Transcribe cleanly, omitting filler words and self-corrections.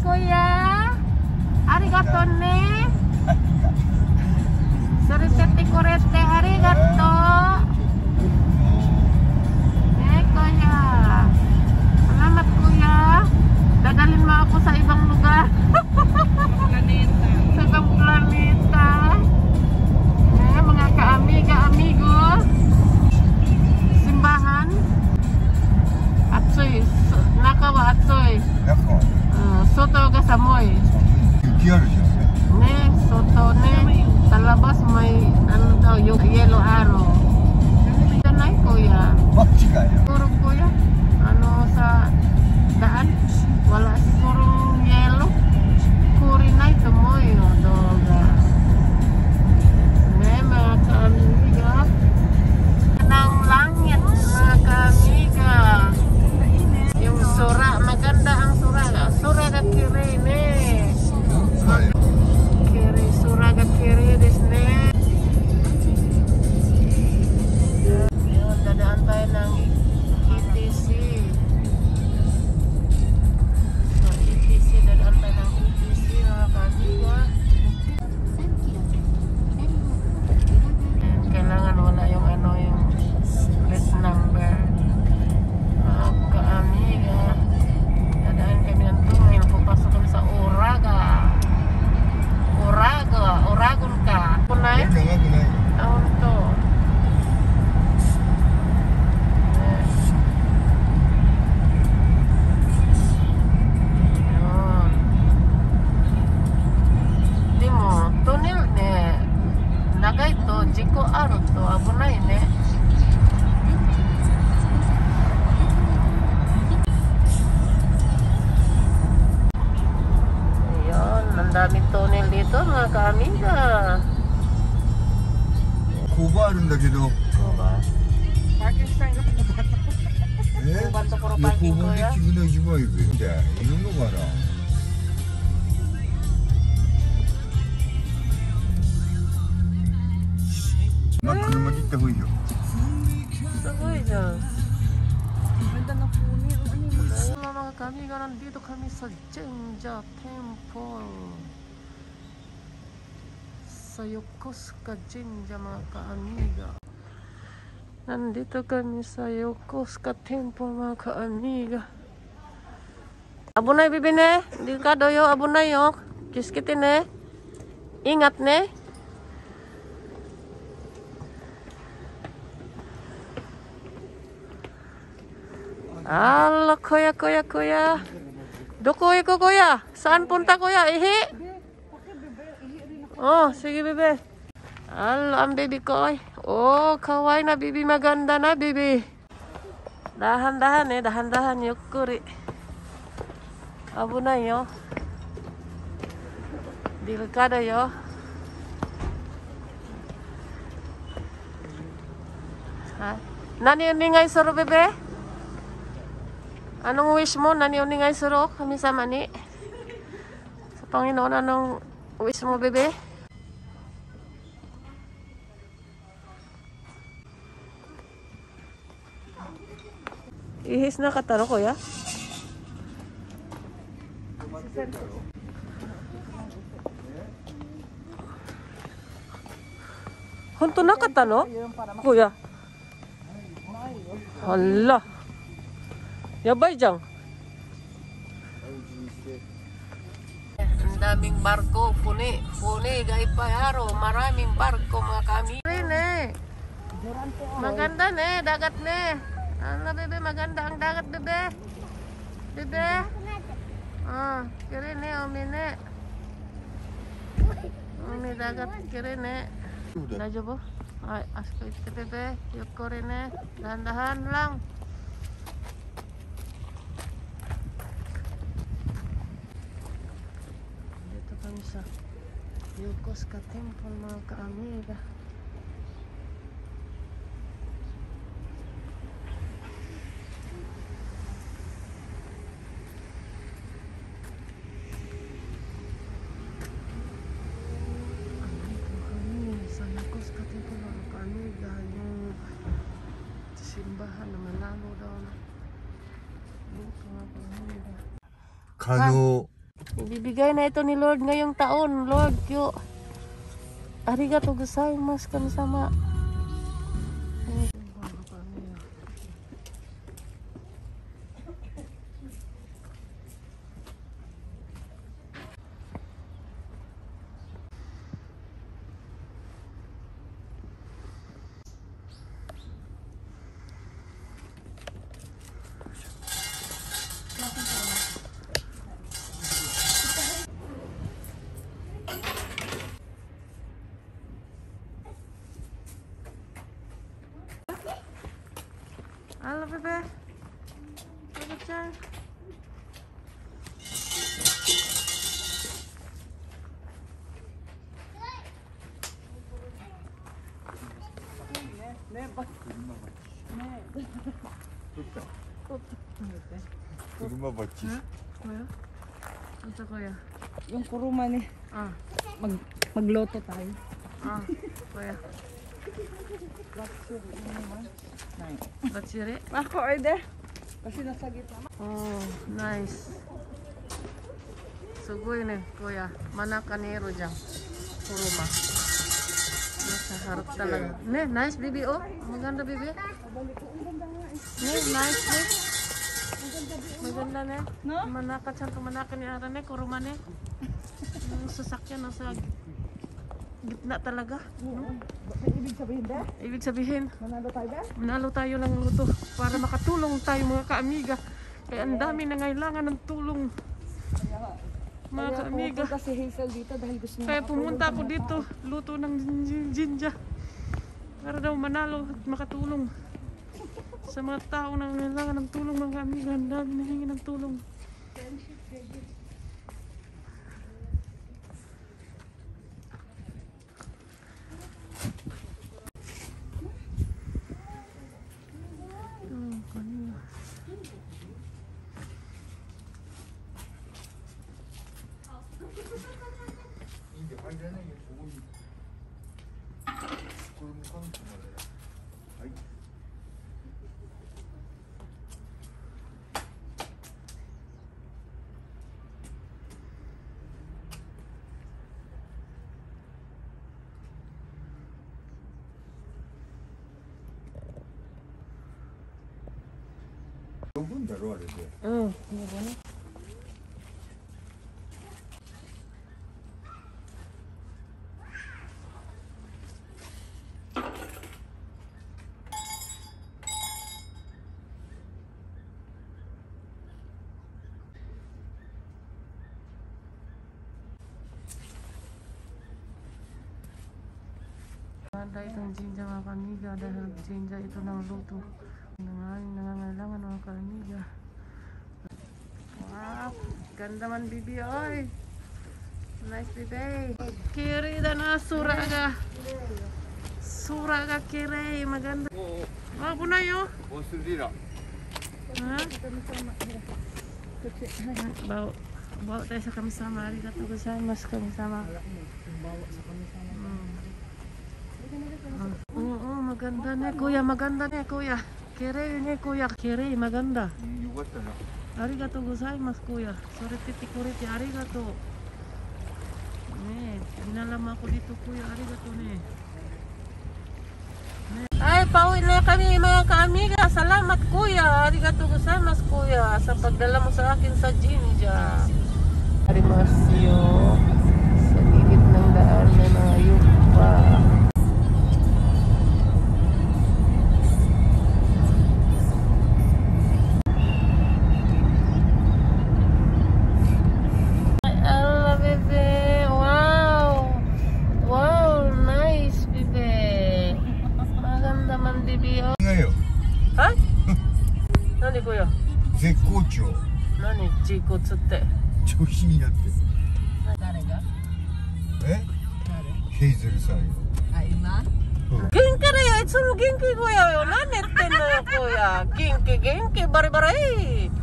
kuya. Arigato ne. Surisete kurete arigato. Kuya. Salamat kuya. Dadalhin mo ako sa ibang lugar. Planeta. Sa ibang planeta. Mga ka-amiga, amigos. Simbahan. Atsoy. Nakawa atsoy. Soto ga samoy. Ne, soto ne. Sa labas may ano daw, yung yellow arrow. Ganay kuya. Siguro kuya. Ano sa daan? Wala sigurong yellow. Kuri na ito mo yun. Doga. Ne, mga ka-amiga. Ng langit, mga ka-amiga. Yung sura, maganda ang sura. Sura ga kiri ne. Kiri, sura ga kiri desu ne. Yun, dadaan tayo ng ETC. So, ETC, dadaan tayo ng ETC, mga ka-amiga. Kailangan wala yung ano, yung plate number. Mga ka-amiga. Dadaan kami ng tungil. Pupasok kami sa Uraga. Uragon ka. Kunay? Taon to. Yun. Di mo, tunil ne. Nagay to, jiko aro to. Abunay ne. Ang daming tunnel dito mga ka-amiga. Kuba rin na gino. Kuba? Parking stand ka po ba? Kuba to puro parking ko ya? Kuba na iba iba. Hindi, yun no ka na. Makuluma dito ko yun. Sagoy dyan. Ganda na puni. Mga ka-amiga, nandito kami sa Jinja Temple. Sa Yokosuka Jinja mga ka-amiga. Nandito kami sa Yokosuka Temple mga ka-amiga. Abunay bibi ne. Hindi ka doyo abunay yok. Kiskiti ne. Ingat ne. Halo kuya. Doko iko kuya. Saan punta kuya? Ihi? Oh, sige bebe. Halo ang baby ko. Oh, kawaii na bibi. Maganda na bibi. Dahan-dahan dahan-dahan yukuri. Abunay yo. Delikado yo. Ha? Nani ningay soro bebe? Anong wish mo? Nani uningay suro kami sa mani? Sa Panginoon, anong wish mo, bebe? Ihis na kataro ko, ya? Honto na katano? Kuya? Hala. Yabay dyan. Ang daming barko, puni, gaypayaro, maraming barko mga kami. Rin maganda ne, dagat ne. Ano bebe, maganda ang dagat bebe. Bebe. Kiri ne, umine. Umi dagat kiri ne. Najo po. Ay, asko ito bebe, yuko rin ne. Dahan-dahan lang. Sa Yokosuka Temple mga ka-amiga. Sa Yokosuka Temple mga ka-amiga, yung simbahan na malalo daw na dito mga ka-amiga. Kano Ibibigay na ito ni Lord ngayong taon. Lord, kyo. Arigatou gozaimasu kami-sama. Halo bebe, apa cah? Kurma bachi. Kuya? Ano kuya? Yung kuruma ni. Magloto tayo. Kuya. Batsiri? Ako order. Kasi nasa gitna. Oh, nice. Sugoy ne, kuya. Mana kanero dyan. Kuruma. Nasa harap talaga. Ne, nice bibi oh. Maganda bibi. Ne, nice ne. Maganda ne. No? Manakat siyang kamanakan ni Ara ne, kuruma ne. Yung sasakyan nasa gitna talaga. May ibig sabihin ba? Ibig sabihin, Manalo tayo ba? manalo tayo ng luto para makatulong tayo mga kaamiga. Kaya ang dami na ngailangan ng tulong mga kaamiga. Pumunta si Hazel dito dahil gusto niya. Kaya pumunta ako dito, luto ng jinja. Para daw manalo at makatulong sa mga tao na ngailangan ng tulong mga kaamiga. Ang dami nahingi ng tulong. Kanina. 이게 환자는 좋은 kurma kamu 말이야. 아이. 요건 대로 알아야 돼. 응, 이거는. Ada itong jinja mga kamiga dahil jinja ito ng luto. Nangangailangan mga kamiga. Wow, ganda man bibi oy. Nice bibi. Kiri dan suraga. Suraga kiri maganda. Oh, puna yo. 보스리라. Ha? Bawa tayo sa kami-sama. Arigatou gozaimasu kami-sama. Oo, maganda ne kuya, maganda ne kuya. Kiri ne kuya, kiri maganda. 요거잖아. Arigatou gozaimasu kuya. Sorry kuriti, arigatou. Ne, dinalama ako dito kuya, arigatou ne. Ay, pauwi na kami mga kaamiga. Salamat kuya. Arigatou gozaimasu kuya sa pagdala mo sa akin sa jinja. Arimasyo sa gilid ng daan na mga yupa. Ha? Nani kuya? 絶好調。 Nani jikotsuって? 調子になって。 誰が？ え？ヘイゼルさんよ。 あ、今？ 元気だよ、いつも元気kuyaよ。何言ってんのよkuya。元気バリバリ。